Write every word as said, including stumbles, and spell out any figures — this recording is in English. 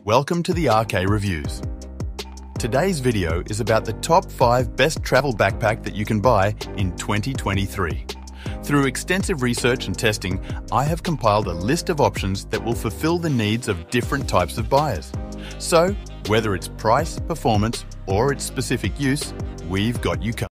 Welcome to the R K Reviews. Today's video is about the top five best travel backpack that you can buy in twenty twenty-three. Through extensive research and testing, I have compiled a list of options that will fulfill the needs of different types of buyers. So, whether it's price, performance, or its specific use, we've got you covered.